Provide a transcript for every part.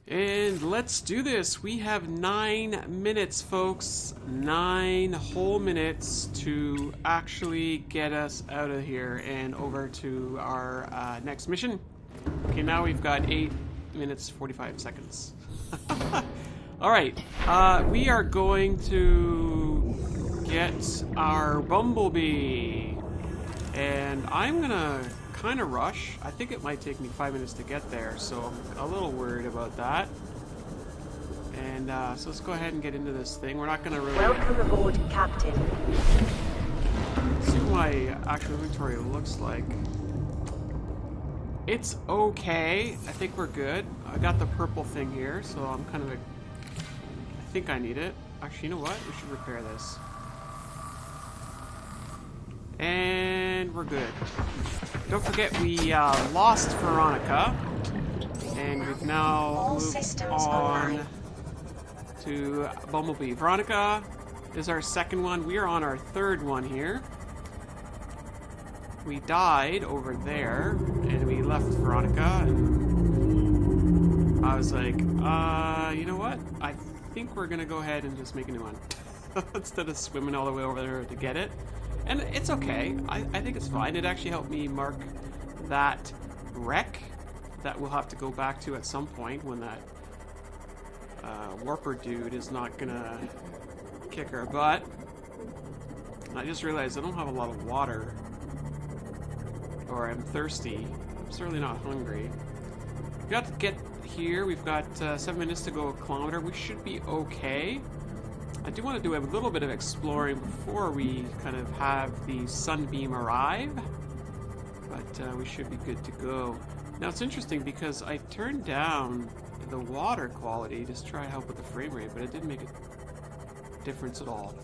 And let's do this. We have 9 minutes, folks. 9 whole minutes to actually get us out of here and over to our next mission. Okay, now we've got 8 minutes, 45 seconds. Alright, we are going to get our Bumblebee. And I'm gonna kind of rush. I think it might take me 5 minutes to get there, so I'm a little worried about that. And so let's go ahead and get into this thing. We're not gonna really... Welcome aboard, Captain. see what my actual inventory looks like. It's okay. I think we're good. I got the purple thing here, so I'm kind of... I think I need it. Actually, you know what? We should repair this. And we're good. Don't forget we lost Veronica, and we've now moved on to Bumblebee. Veronica is our second one. We are on our third one here. We died over there, and we left Veronica, and I was like, you know what? I think we're gonna go ahead and just make a new one. Instead of swimming all the way over there to get it. And it's okay. I think it's fine. It actually helped me mark that wreck that we'll have to go back to at some point when that warper dude is not gonna kick our butt. And I just realized I don't have a lot of water. Or I'm thirsty. I'm certainly not hungry. We got to get here. We've got 7 minutes to go a kilometer. We should be okay. I do want to do a little bit of exploring before we kind of have the Sunbeam arrive, but we should be good to go. Now it's interesting because I turned down the water quality to try to help with the frame rate, but it didn't make a difference at all.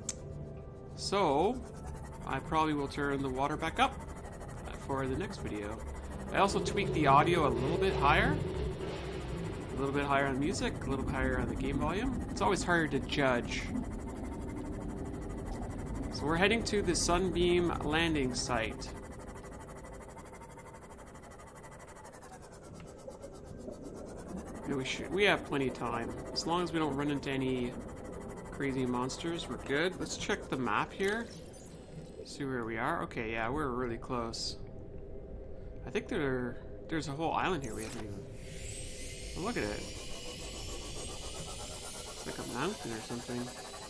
So I probably will turn the water back up for the next video. I also tweaked the audio a little bit higher. A little bit higher on music, a little bit higher on the game volume. It's always harder to judge. So we're heading to the Sunbeam landing site. Yeah, we have plenty of time. As long as we don't run into any crazy monsters, we're good. Let's check the map here. See where we are. Okay, yeah, we're really close. I think there's a whole island here we haven't even... Oh, look at it. It's like a mountain or something.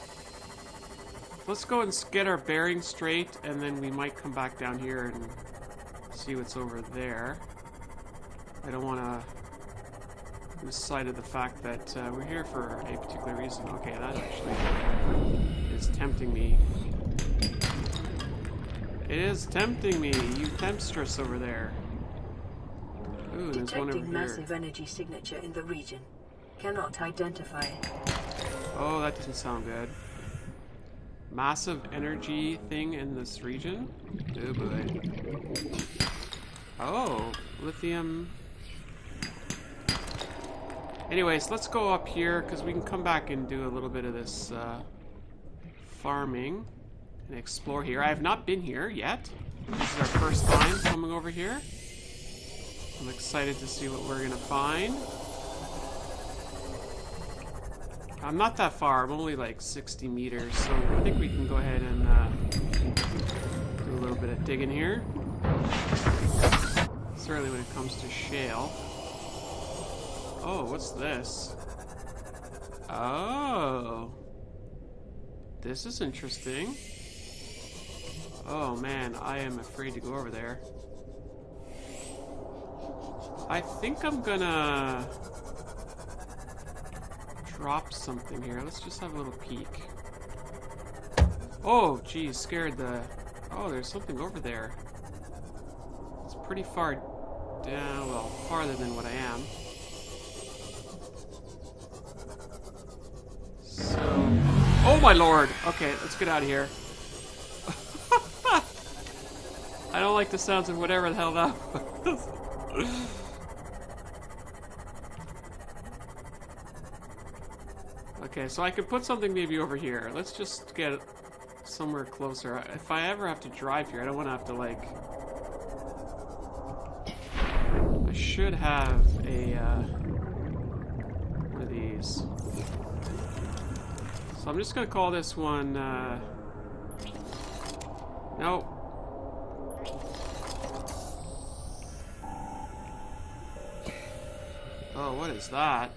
Let's go and get our bearings straight, and then we might come back down here and see what's over there. I don't want to lose sight of the fact that we're here for a particular reason. Okay, that actually is tempting me. It is tempting me, you temptress over there. Ooh, there's one over here. Detecting massive energy signature in the region. Cannot identify it. Oh, that doesn't sound good. Massive energy thing in this region? Oh boy. Oh, lithium. Anyways, let's go up here because we can come back and do a little bit of this farming and explore here. I have not been here yet. This is our first time coming over here. I'm excited to see what we're gonna find. I'm not that far. I'm only like 60 meters, so I think we can go ahead and do a little bit of digging here. Certainly when it comes to shale. Oh, what's this? Oh. This is interesting. Oh man, I am afraid to go over there. I think I'm gonna drop something here. Let's just have a little peek. Oh, geez, scared the... Oh, there's something over there. It's pretty far down, well, farther than what I am. So... Oh my lord! Okay, let's get out of here. I don't like the sounds of whatever the hell that was. Okay, so I could put something maybe over here. Let's just get somewhere closer. If I ever have to drive here, I don't want to have to, like... I should have a noise. So I'm just gonna call this one, no. Oh, what is that?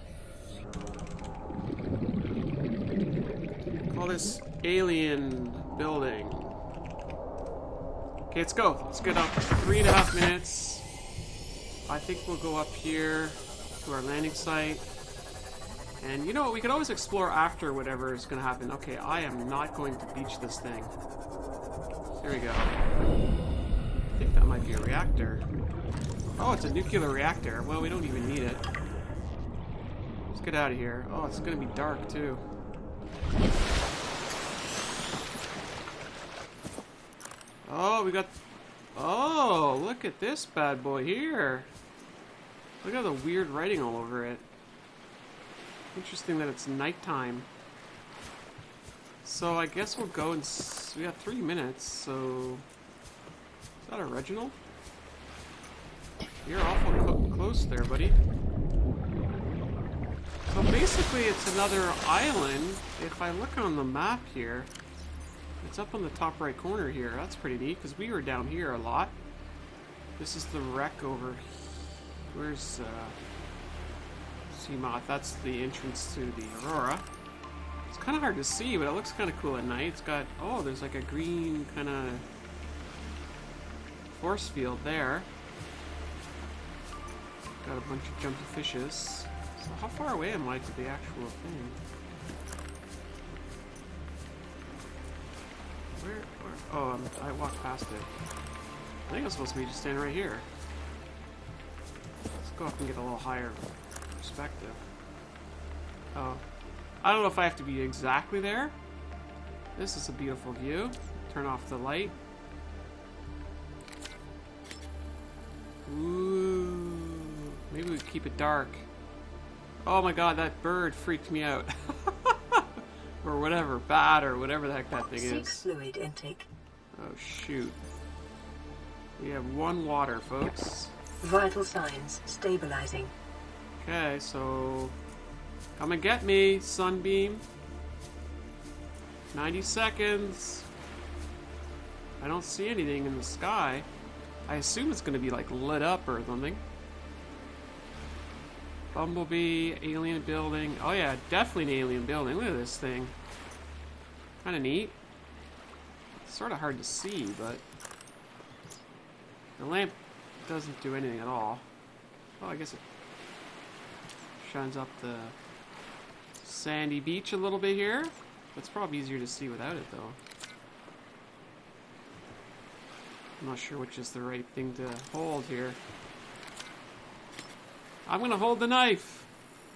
Call this alien building. Okay, let's go. Let's get up 3.5 minutes. I think we'll go up here to our landing site. And you know what? We can always explore after whatever is going to happen. Okay, I am not going to beach this thing. There we go. I think that might be a reactor. Oh, it's a nuclear reactor. Well, we don't even need it. Let's get out of here. Oh, it's going to be dark, too. Oh, we got... Oh, look at this bad boy here. Look at the weird writing all over it. Interesting that it's nighttime. So I guess we'll go and... We got 3 minutes, so... Is that a Reginald? You're awful close there, buddy. So basically it's another island. If I look on the map here, it's up on the top right corner here. That's pretty neat, because we were down here a lot. This is the wreck over here. Where's Seamoth? That's the entrance to the Aurora. It's kind of hard to see, but it looks kind of cool at night. It's got, oh, there's like a green kind of force field there. Got a bunch of jumpy fishes. So how far away am I to the actual thing? Where? Oh, I walked past it. I think I'm supposed to be just standing right here. Let's go up and get a little higher perspective. Oh. I don't know if I have to be exactly there. This is a beautiful view. Turn off the light. Ooh. Maybe we keep it dark. Oh my god, that bird freaked me out. Or whatever, bat or whatever the heck that thing Seek is. fluid intake. Oh shoot. We have 1 water, folks. Vital signs stabilizing. Okay, so come and get me, Sunbeam. 90 seconds. I don't see anything in the sky. I assume it's going to be like lit up or something. Bumblebee, alien building. Oh yeah, definitely an alien building. Look at this thing. Kind of neat. It's sort of hard to see, but the lamp doesn't do anything at all. Oh, I guess it shines up the sandy beach a little bit here. It's probably easier to see without it, though. I'm not sure which is the right thing to hold here. I'm gonna hold the knife.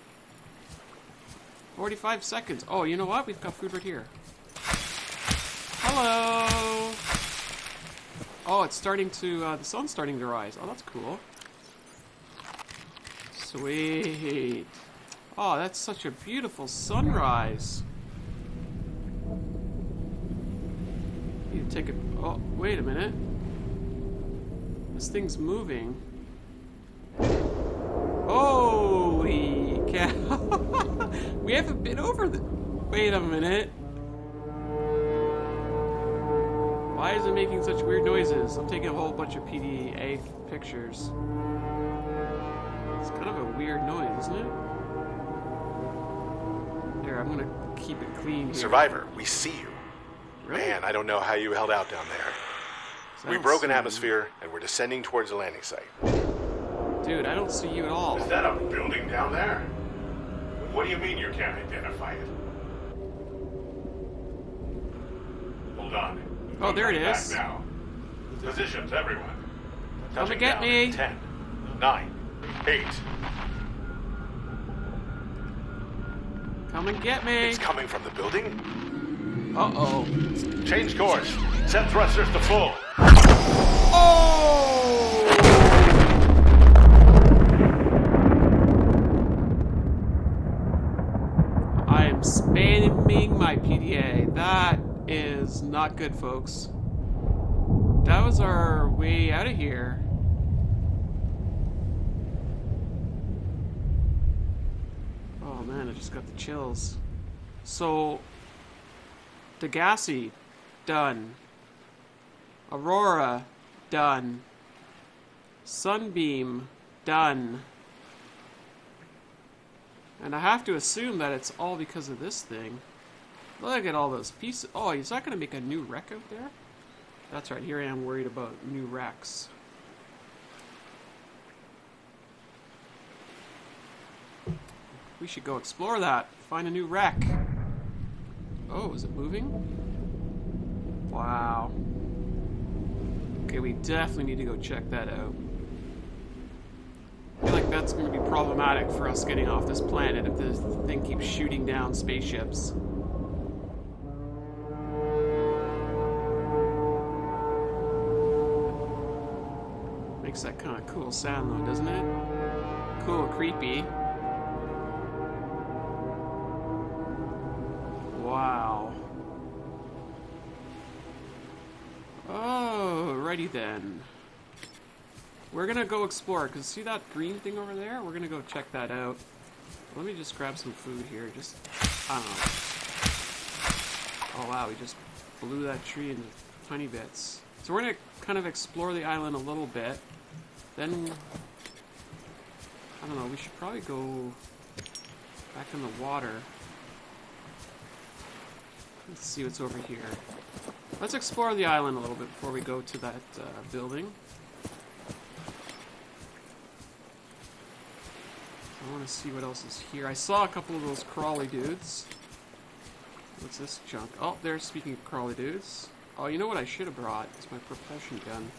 45 seconds. Oh, you know what? We've got food right here. Hello. Oh, it's starting to, the sun's starting to rise. Oh, that's cool. Sweet. Oh, that's such a beautiful sunrise. Need to take a, oh, wait a minute. This thing's moving. Holy cow. We haven't been over the... Wait a minute. Why is it making such weird noises? I'm taking a whole bunch of PDA pictures. It's kind of a weird noise, isn't it? Here, I'm gonna keep it clean here. Survivor, we see you. Really? Man, I don't know how you held out down there. We broke an atmosphere, and we're descending towards the landing site. Dude, I don't see you at all. Is that a building down there? What do you mean you can't identify it? Hold on. Oh, there it Back is. now. Positions, everyone. Come and Touching get down me. in 10, 9, 8. Come and get me. It's coming from the building? Uh-oh. Change course. Set thrusters to full. Oh! I am spamming my PDA. That is not good, folks. That was our way out of here. Oh man, I just got the chills. So, Degasi, done. Aurora, done. Sunbeam, done. And I have to assume that it's all because of this thing. Look at all those pieces. Oh, is that going to make a new wreck out there? That's right, here I am worried about new wrecks. We should go explore that. Find a new wreck. Oh, is it moving? Wow. Okay, we definitely need to go check that out. I feel like that's going to be problematic for us getting off this planet if this thing keeps shooting down spaceships. Makes that kind of cool sound though, doesn't it? Cool, creepy. Wow. Alrighty then. We're gonna go explore, because see that green thing over there? We're gonna go check that out. Let me just grab some food here, just, I don't know. Oh wow, we just blew that tree into tiny bits. So we're gonna kind of explore the island a little bit. Then, I don't know, we should probably go back in the water. Let's see what's over here. Let's explore the island a little bit before we go to that building. I want to see what else is here. I saw a couple of those crawly dudes. What's this junk? Oh, there's, speaking of crawly dudes. Oh, you know what I should have brought? It's my propulsion gun.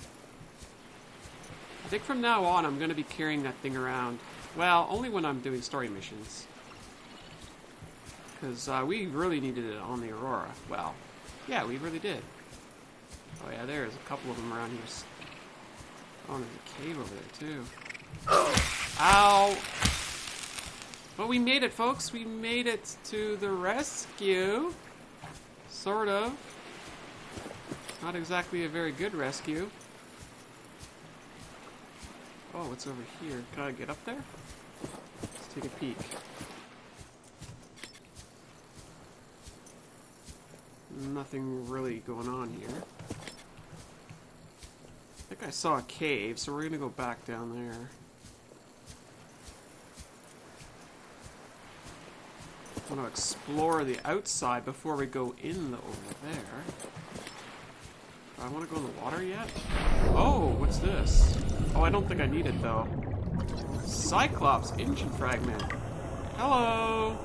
I think from now on I'm going to be carrying that thing around. Well, only when I'm doing story missions. Because we really needed it on the Aurora. Well, yeah, we really did. Oh yeah, there's a couple of them around here. Oh, there's a cave over there too. Ow! But we made it, folks. We made it to the rescue. Sort of. Not exactly a very good rescue. Oh, what's over here? Can I get up there? Let's take a peek. Nothing really going on here. I think I saw a cave, so we're gonna go back down there. I want to explore the outside before we go in over there. I want to go in the water yet? Oh, what's this? Oh, I don't think I need it though. Cyclops engine fragment. Hello!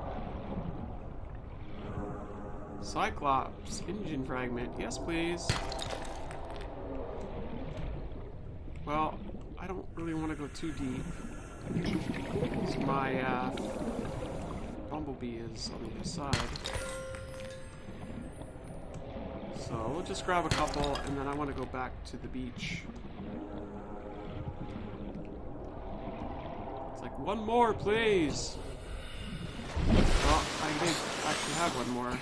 Cyclops engine fragment. Yes, please. Well, I don't really want to go too deep. Because my Bumblebee is on the other side. So we'll just grab a couple, and then I want to go back to the beach. It's like, one more, please! Well, I did actually have one more.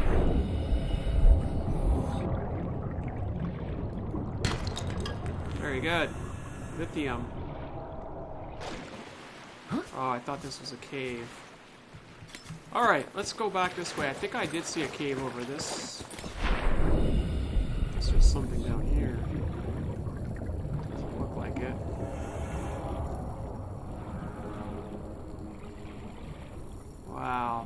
Very good. Lithium. Oh, I thought this was a cave. Alright, let's go back this way. I think I did see a cave over this. There's something down here. Doesn't look like it. Wow.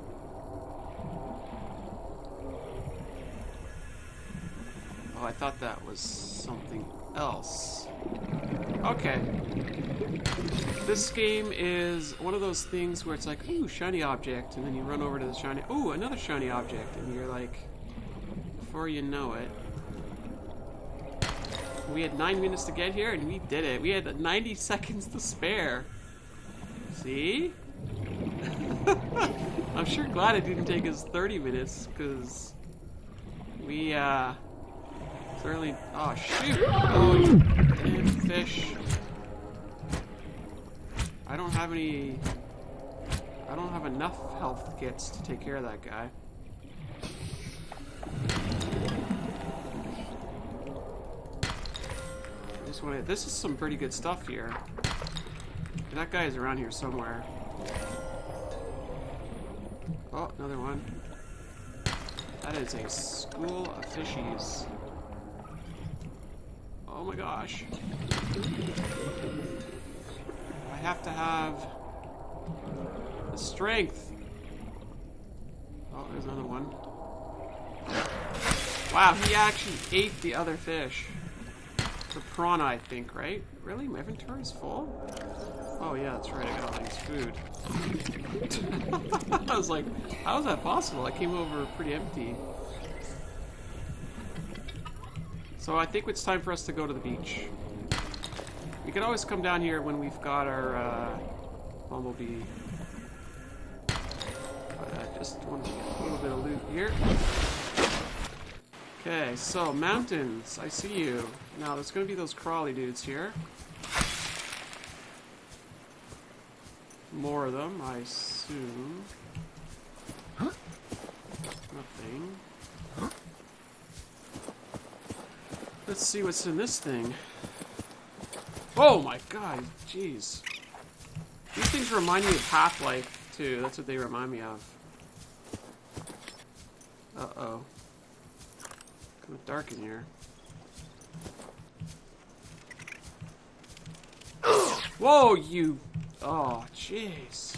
Oh, I thought that was something else. Okay. This game is one of those things where it's like, ooh, shiny object, and then you run over to the shiny, ooh, another shiny object, and you're like, before you know it. We had 9 minutes to get here, and we did it. We had 90 seconds to spare. See? I'm sure glad it didn't take us 30 minutes, because we, certainly... Oh, shoot! Oh, damn fish. I don't have any... I don't have enough health kits to take care of that guy. This is some pretty good stuff here. That guy is around here somewhere. Oh, another one. That is a school of fishies. Oh my gosh. I have to have the strength. Oh, there's another one. Wow, he actually ate the other fish. The piranha, I think, right? Really? My inventory's full? Oh yeah, that's right, I got all these food. I was like, how is that possible? I came over pretty empty. So I think it's time for us to go to the beach. We can always come down here when we've got our bumblebee. Just want to get a little bit of loot here. Okay, so mountains. I see you. Now there's going to be those crawly dudes here. More of them, I assume. Nothing. Let's see what's in this thing. Oh my god, jeez. These things remind me of Half-Life, too. That's what they remind me of. Uh-oh. Kind of dark in here. Whoa, you... Oh, jeez.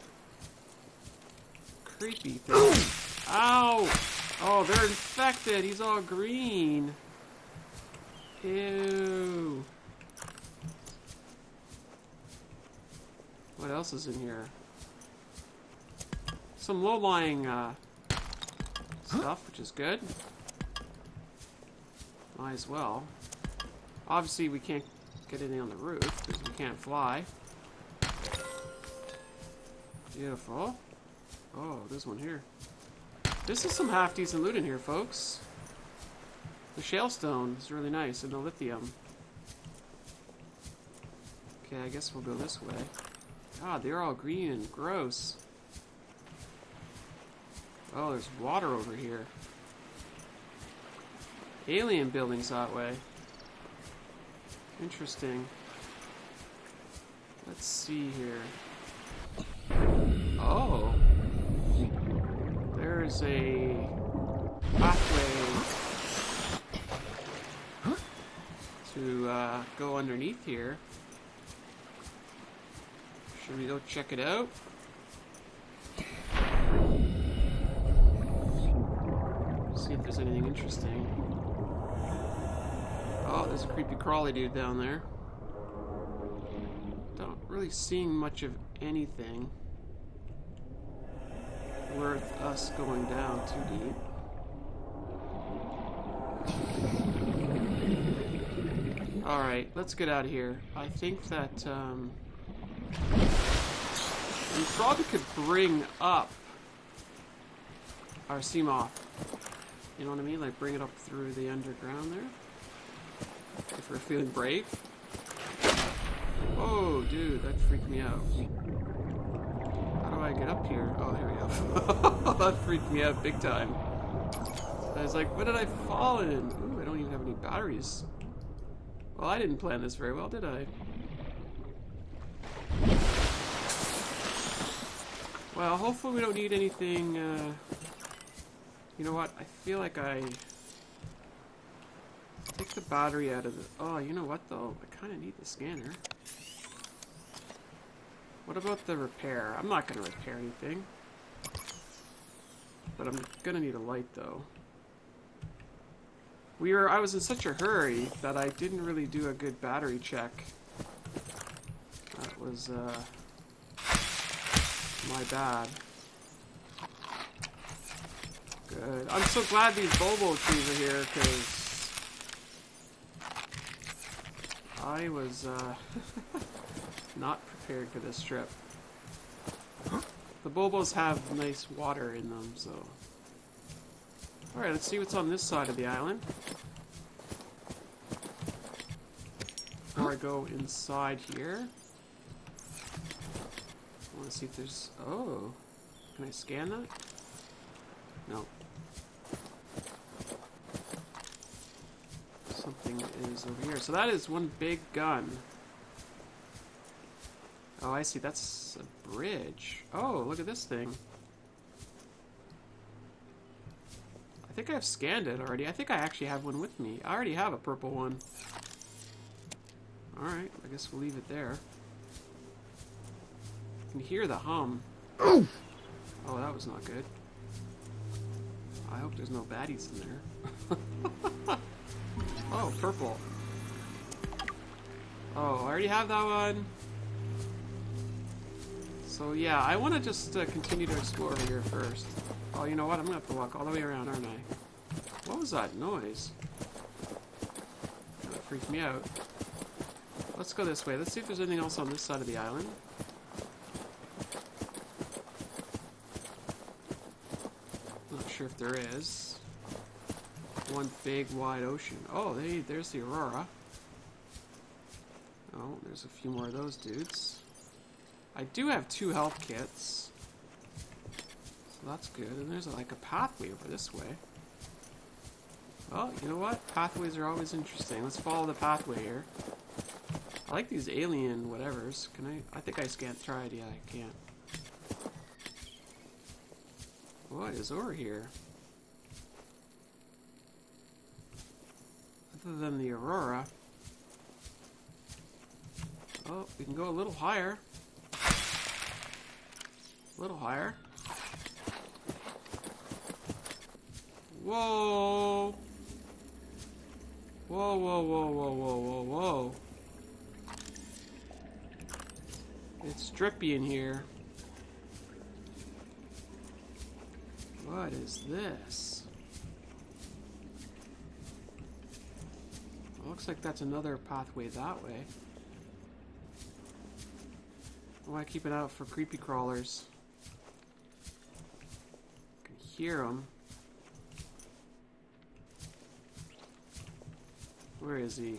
Creepy thing. Ow! Oh, they're infected. He's all green. Ew. What else is in here? Some low-lying stuff, which is good. Might as well. Obviously, we can't get anything on the roof because we can't fly. Beautiful. Oh, there's one here. This is some half-decent loot in here, folks. The shale stone is really nice, and the lithium. Okay, I guess we'll go this way. God, they're all green and gross. Oh, there's water over here. Alien buildings that way. Interesting. Let's see here. Oh. There's a pathway to go underneath here. Should we go check it out? See if there's anything interesting. Oh, there's a creepy crawly dude down there. Don't really seeing much of anything worth us going down too deep. Alright, let's get out of here. I think that we probably could bring up our Seamoth. You know what I mean? Like bring it up through the underground there. If we're feeling brave. Oh, dude, that freaked me out. How do I get up here? Oh, here we go. That freaked me out big time. I was like, what did I fall in? Ooh, I don't even have any batteries. Well, I didn't plan this very well, did I? Well, hopefully we don't need anything, you know what? I feel like I take the battery out of the... Oh, you know what, though? I kind of need the scanner. What about the repair? I'm not going to repair anything. But I'm going to need a light, though. I was in such a hurry that I didn't really do a good battery check. That was, my bad. Good. I'm so glad these Bobo trees are here, because I was, not prepared for this trip. The Bobos have nice water in them, so... Alright, let's see what's on this side of the island. Before I go inside here. I want to see if there's... Oh! Can I scan that? No. Something is over here. So that is one big gun. Oh, I see. That's a bridge. Oh, look at this thing. think I've scanned it already. I think I actually have one with me. I already have a purple one. Alright, I guess we'll leave it there. You can hear the hum. Oh, that was not good. I hope there's no baddies in there. Oh, purple. Oh, I already have that one. So yeah, I want to just continue to explore over here first. Oh, you know what? I'm going to have to walk all the way around, aren't I? What was that noise? That freaked me out. Let's go this way. Let's see if there's anything else on this side of the island. Not sure if there is. One big wide ocean. Oh, there's the Aurora. Oh, there's a few more of those dudes. I do have 2 health kits. So that's good. And there's like a pathway over this way. Well, you know what? Pathways are always interesting. Let's follow the pathway here. I like these alien whatevers. Can I think I can't try it. Yeah, I can't. What is over here? Other than the Aurora. Oh, we can go a little higher. A little higher. Whoa! Whoa, whoa, whoa, whoa, whoa, whoa, whoa. It's drippy in here. What is this? Looks like that's another pathway that way. I want to keep an eye out for creepy crawlers. I can hear them. Where is he?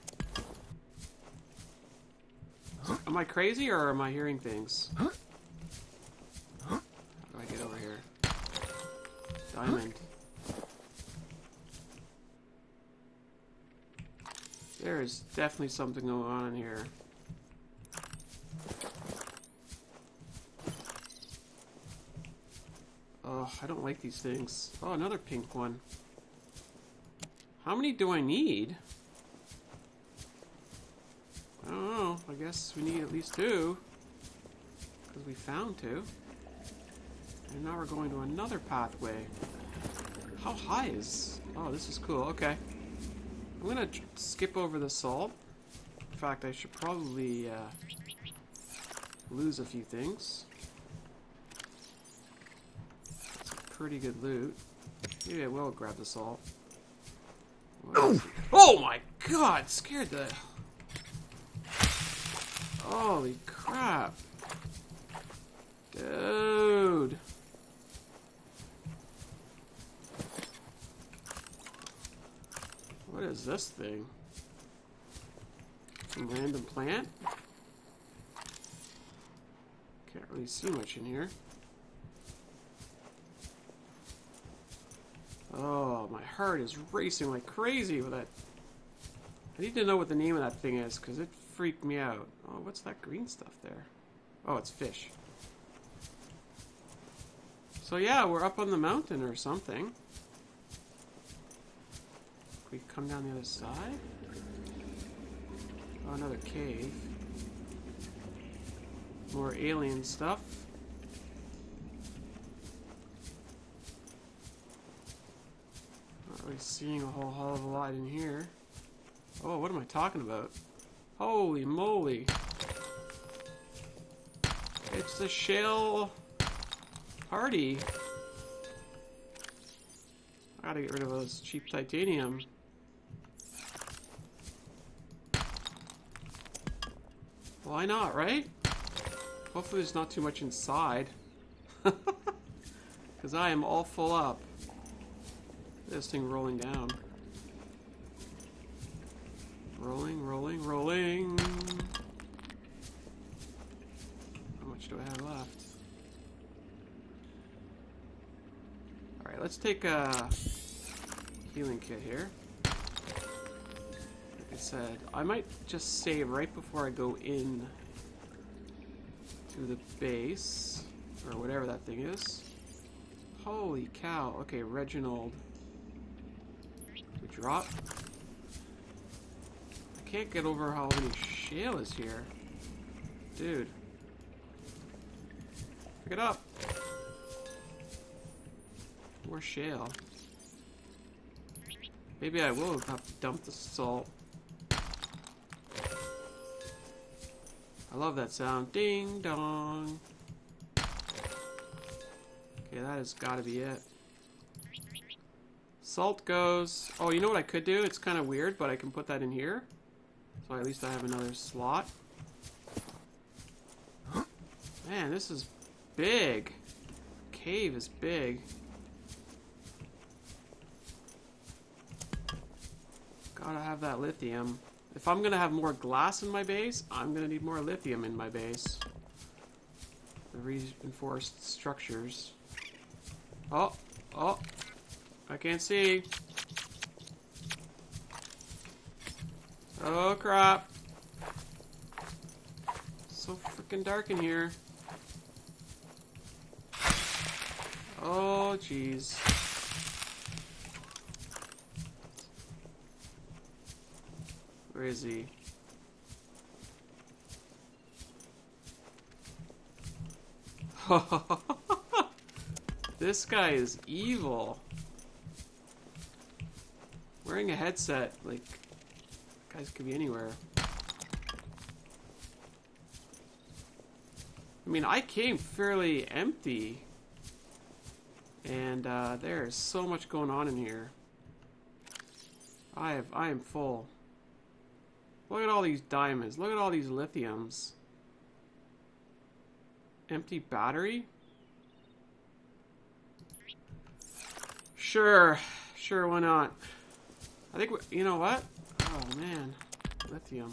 Am I crazy or am I hearing things? How do I get over here? Diamond. There is definitely something going on in here. Oh, I don't like these things. Oh, another pink one. How many do I need? I don't know. I guess we need at least 2. Because we found 2. And now we're going to another pathway. How high is... Oh, this is cool. Okay. I'm going to skip over the salt. In fact, I should probably lose a few things. That's a pretty good loot. Maybe I will grab the salt. Oh my god! Scared the... Holy crap. Dude. What is this thing? Some random plant? Can't really see much in here. Oh, my heart is racing like crazy with that. I need to know what the name of that thing is, because it freaked me out. Oh, what's that green stuff there? Oh, it's fish. So yeah, we're up on the mountain or something. Can we come down the other side? Oh, another cave. More alien stuff. Not really seeing a whole hell of a lot in here. Oh, what am I talking about? Holy moly. It's the shale party. I gotta get rid of those cheap titanium. Why not, right? Hopefully there's not too much inside. Because I am all full up. This thing rolling down. Rolling, rolling, rolling. How much do I have left? Alright, let's take a healing kit here. Like I said, I might just save right before I go in to the base, or whatever that thing is. Holy cow. Okay, Reginald. We drop. I can't get over how many shale is here. Dude. Pick it up. More shale. Maybe I will have to dump the salt. I love that sound. Ding dong. Okay, that has got to be it. Salt goes. Oh, you know what I could do? It's kind of weird, but I can put that in here. So at least I have another slot. Man, this is big. Cave is big. Gotta have that lithium. If I'm gonna have more glass in my base, I'm gonna need more lithium in my base. The reinforced structures. Oh, oh, I can't see. Oh crap. So freaking dark in here. Oh jeez. Where is he? This guy is evil. Wearing a headset, like, guys could be anywhere. I mean, I came fairly empty. And there's so much going on in here. I am full. Look at all these diamonds. Look at all these lithiums. Empty battery? Sure. Sure, why not? I think, you know what? Oh, man. Lithium.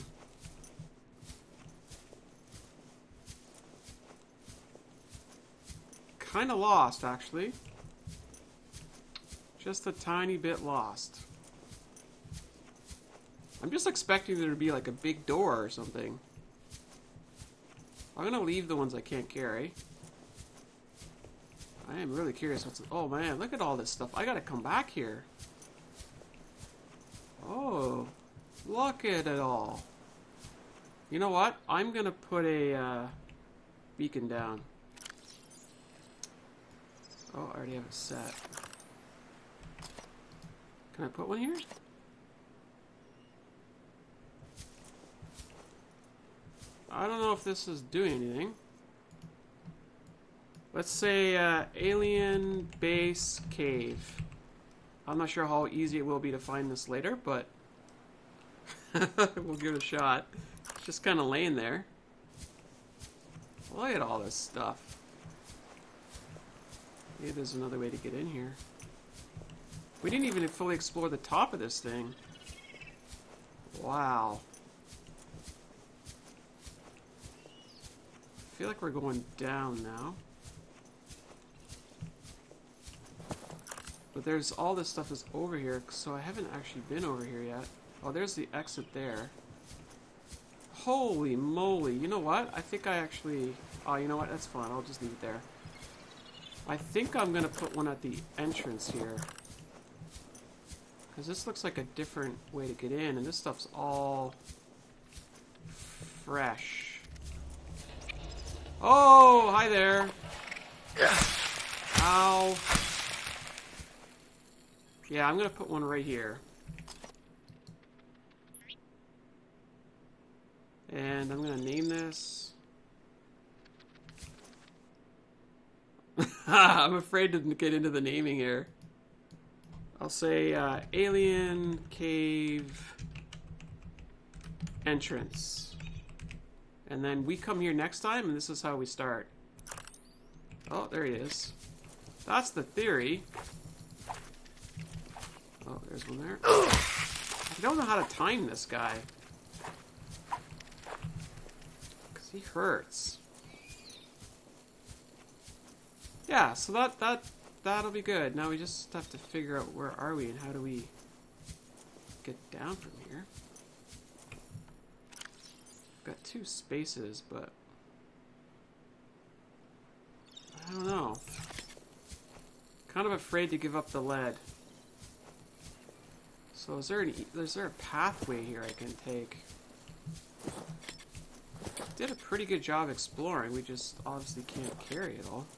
Kind of lost, actually. Just a tiny bit lost. I'm just expecting there to be like a big door or something. I'm gonna leave the ones I can't carry. I am really curious what's... Oh man, look at all this stuff. I gotta come back here. Oh, look at it all. You know what? I'm gonna put a beacon down. Oh, I already have it set. Can I put one here? I don't know if this is doing anything. Let's say alien base cave. I'm not sure how easy it will be to find this later, but we'll give it a shot. It's just kind of laying there. Look at all this stuff. Maybe there's another way to get in here. We didn't even fully explore the top of this thing. Wow. I feel like we're going down now. But there's all this stuff is over here, so I haven't actually been over here yet. Oh, there's the exit there. Holy moly. You know what? I think I actually... Oh, you know what? That's fine. I'll just leave it there. I think I'm going to put one at the entrance here. Because this looks like a different way to get in, and this stuff's all fresh. Oh, hi there. Ow. Yeah, I'm going to put one right here. And I'm going to name this... I'm afraid to get into the naming here. I'll say Alien Cave Entrance. And then we come here next time, and this is how we start. Oh, there he is. That's the theory. Oh, there's one there. I don't know how to time this guy. Because he hurts. Yeah, so that'll be good. Now we just have to figure out where are we and how do we get down from here. Got two spaces, but I don't know. Kind of afraid to give up the lead. So is there a pathway here I can take? Did a pretty good job exploring. We just obviously can't carry it all.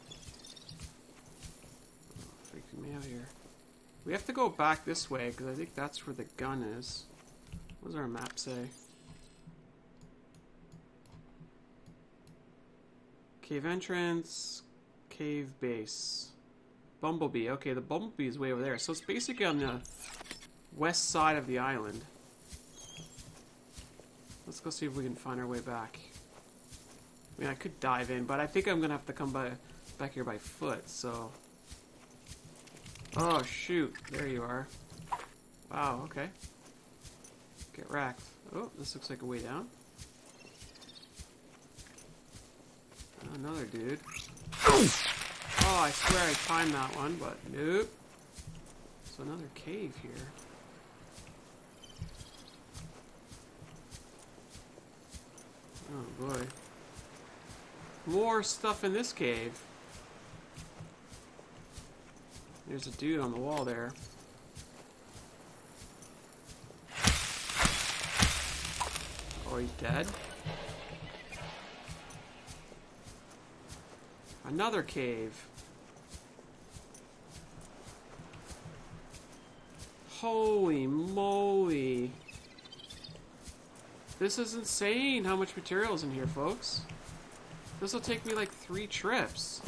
Oh, freaking me out here. We have to go back this way because I think that's where the gun is. What does our map say? Cave entrance, cave base. Bumblebee. Okay, the Bumblebee is way over there. So it's basically on the west side of the island. Let's go see if we can find our way back. I mean, I could dive in, but I think I'm going to have to come back here by foot, so... Oh, shoot. There you are. Wow, okay. Get wrecked. Oh, this looks like a way down. Another dude. Oh, I swear I timed that one, but nope. So another cave here. Oh boy. More stuff in this cave. There's a dude on the wall there. Oh, he's dead. Another cave. Holy moly. This is insane how much material is in here, folks. This will take me like 3 trips.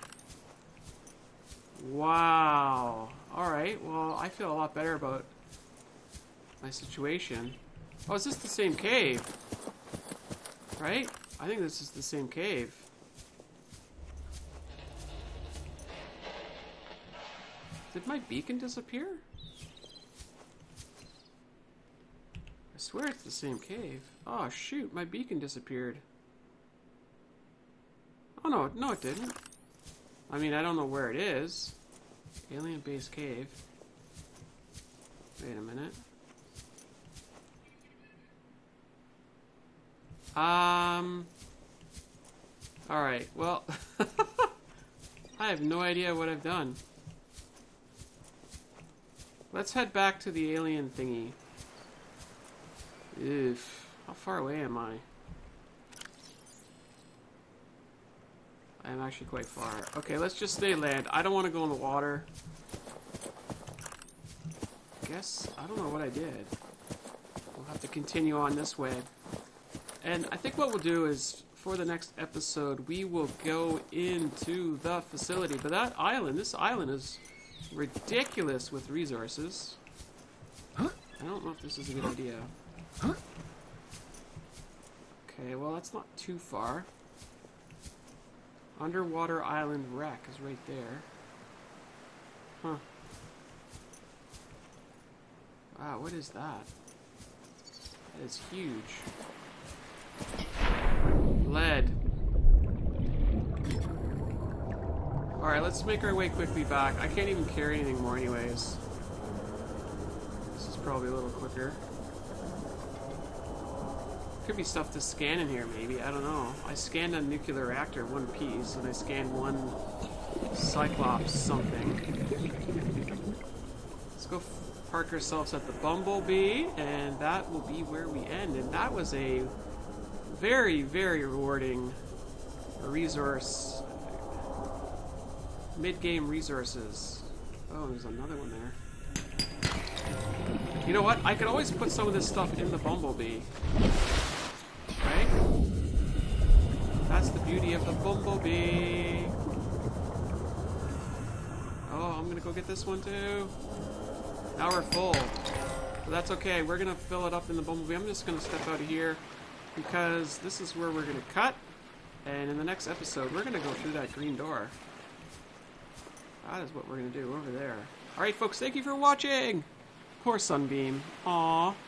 Wow. Alright, well, I feel a lot better about my situation. Oh, is this the same cave? Right? I think this is the same cave. Did my beacon disappear? I swear it's the same cave. Oh shoot, my beacon disappeared. Oh no, it didn't. I mean, I don't know where it is. Alien base cave. Wait a minute. Alright, well, I have no idea what I've done. Let's head back to the alien thingy. Oof. How far away am I? I am actually quite far. Okay, let's just stay land. I don't want to go in the water. Guess, I don't know what I did. We'll have to continue on this way. And I think what we'll do is, for the next episode, we will go into the facility. But that island, this island is ridiculous with resources. Huh? I don't know if this is a good idea. Huh? Okay, well that's not too far. Underwater Island Wreck is right there. Huh. Wow, what is that? That is huge. Lead. Alright, let's make our way quickly back. I can't even carry anything more anyways. This is probably a little quicker. Could be stuff to scan in here, maybe. I don't know. I scanned a nuclear reactor, one piece, and I scanned one Cyclops something. Let's go park ourselves at the Bumblebee, and that will be where we end. And that was a very, very rewarding resource. Mid-game resources. Oh, there's another one there. You know what? I could always put some of this stuff in the Bumblebee. Right? That's the beauty of the Bumblebee. Oh, I'm gonna go get this one too. Now we're full. But that's okay. We're gonna fill it up in the Bumblebee. I'm just gonna step out of here because this is where we're gonna cut. And in the next episode, we're gonna go through that green door. That is what we're gonna do over there. Alright folks, thank you for watching! Poor Sunbeam. Aww.